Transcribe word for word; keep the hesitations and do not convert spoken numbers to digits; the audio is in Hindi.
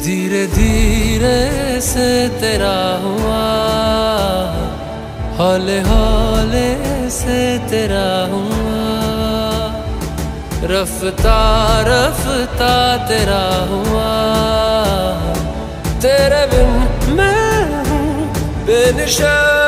धीरे धीरे से तेरा हुआ, हौले हौले से तेरा हुआ, रफ्ता रफ्ता तेरा हुआ। तेरे बिन मैं हूँ बेनिशान।